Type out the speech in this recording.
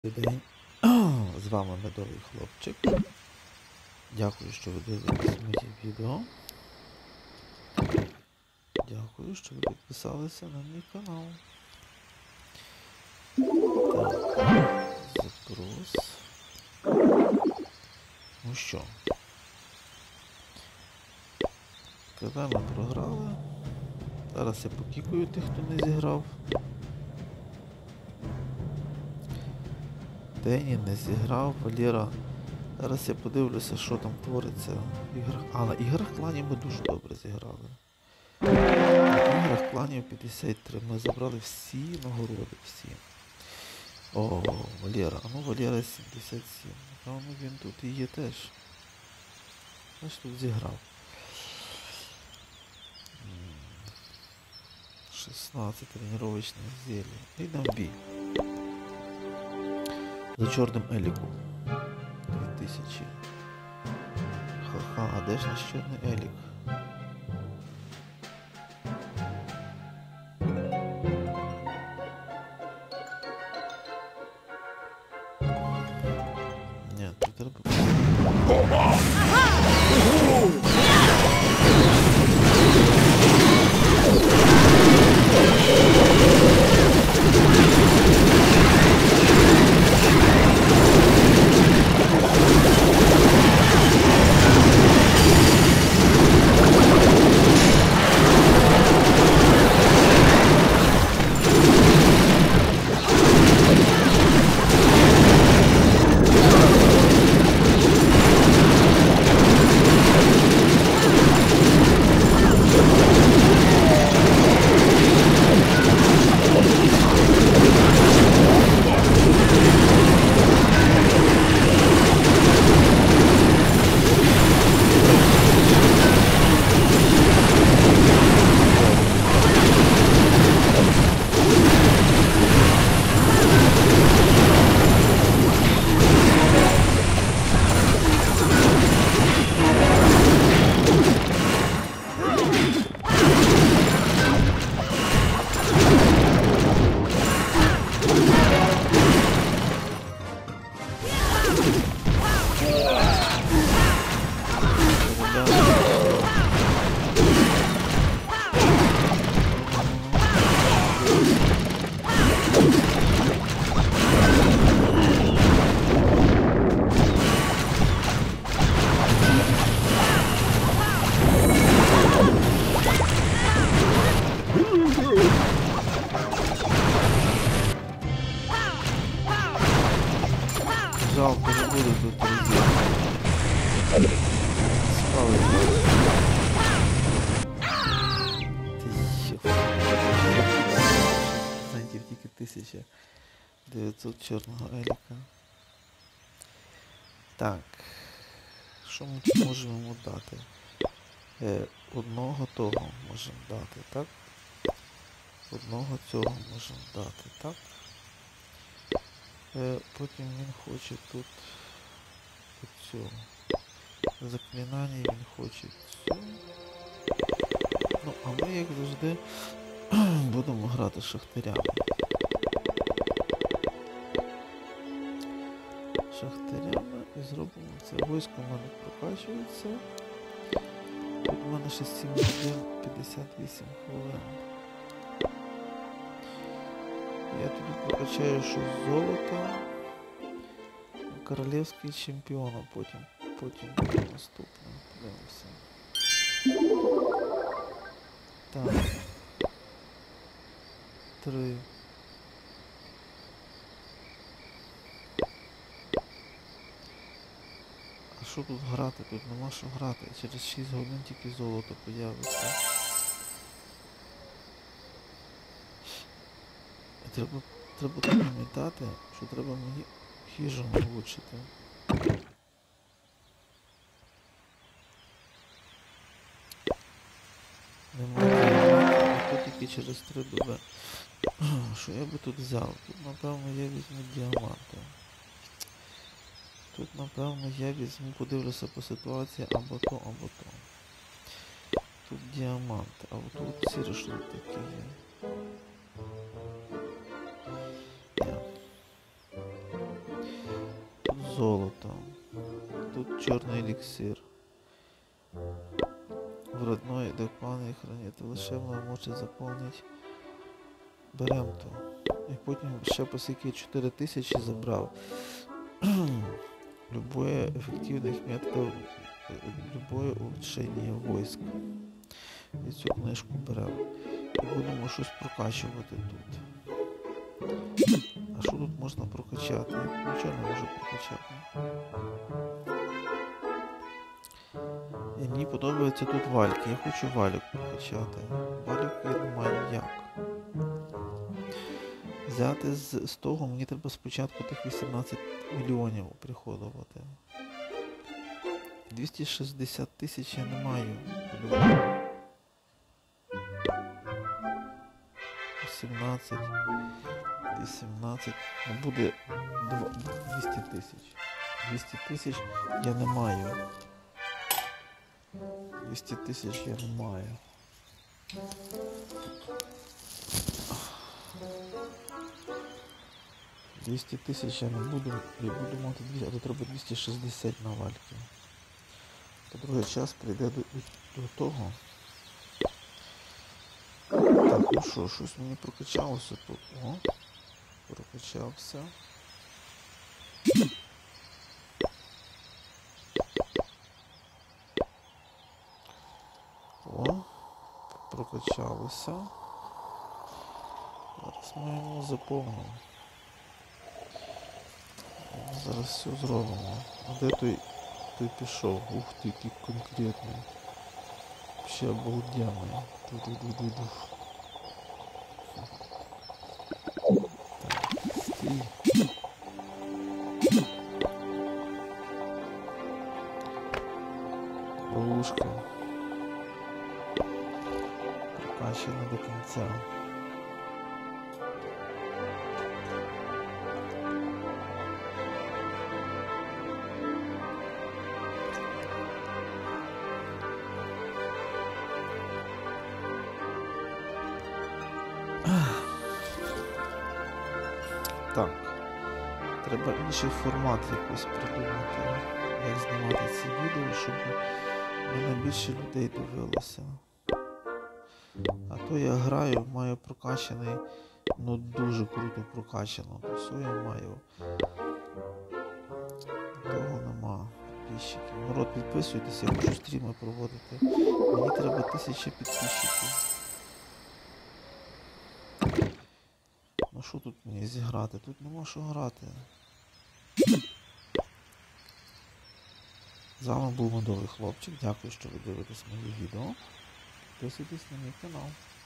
День. З вами Медовий Хлопчик. Дякую, що ви дивитесь мої відео. Дякую, що ви підписалися на мій канал. Так, запрос. Ну що? КВ ми програли. Зараз я покікую тих, хто не зіграв. Дені не зіграв, Валера. Зараз я подивлюся, що там твориться в іграх. А, на іграх кланів ми дуже добре зіграли. На іграх кланів 53. Ми забрали всі нагороди, всі. О, Валера. А ну Валера 77. Напевно, він тут і є теж. Знаєш, тут зіграв. 16 тренувальних зелень. Йдемо в бій. За чорним еліком. 2000. Ха-ха, а де ж наш чорний елік? Ні, тут треба... Жалко, не буду тут друзі. Справи. Процентів тільки 1900 чорного еліка. Так. Що ми можемо йому дати? Одного того можемо дати, так? Одного цього можемо дати, так? Потім він хоче тут цього. Заклинання він хоче цю. Ну, а ми, як завжди, будемо грати шахтарями. Шахтарями і зробимо це. Військо в мене прокачується. Тут в мене ще 7 годин 58 хвилин. Я тобі прокачаю, що золото, королівський чемпіон, а потім буде наступне. Подивимося. Так. 3. А що тут грати? Тут нема що грати. Через 6 годин тільки золото появиться. Треба пам'ятати, що треба мені хижу влучити. Немає, а тут тільки через 3 доби. Що я би тут взяв? Тут, напевно, я візьму діаманти. Тут, напевно, я візьму, подивлюся по ситуації або то, або то. Тут діаманти, а от тут сірі такі є. золото. Тут чорний еліксир. В родной до пани хранити. Лише ми може заповнити. Берем то. І потім ще по скільки 4000 забрав. Любое ефективних методів, любое улучшення войск. І цю книжку беремо. І будемо щось прокачувати тут. А що тут можна прокачати? Я нічого не можу прокачати. І мені подобається тут вальки. Я хочу валік прокачати. Валік я не маю як. Взяти з того мені треба спочатку тих 18 мільйонів приходувати. 260 тисяч я не маю. 18, 18, ну буде 200 тисяч. 200 тисяч я не маю. 200 тисяч я не маю. $200 тисяч я не буду, я буду мати 200, а то треба 260 на вальки. По-друге, час прийде до того. Так, ну що, щось мені прокачалося тут. О, прокачався. О, прокачалося. Зараз ми його заповнимо. Зараз все зробимо. А де той пішов? Ух ти, який конкретний. Вообще обалденний. Ду-ду-ду-ду-ду. Так, стій. Ловушка. Прокачана до кінця. Так, треба інший формат якось придумати, як знімати ці відео, щоб мене більше людей дивилося. А то я граю, маю прокачаний, ну дуже круто прокачано, то все я маю. Того нема підписчиків. Народ, підписуйтесь, я хочу стріми проводити. Мені треба 1000 підписчиків. Ну що тут мені зіграти? Тут нема що грати. З вами був Медовий Хлопчик. Дякую, що ви дивитесь мої відео. Підписуйтесь на мій канал.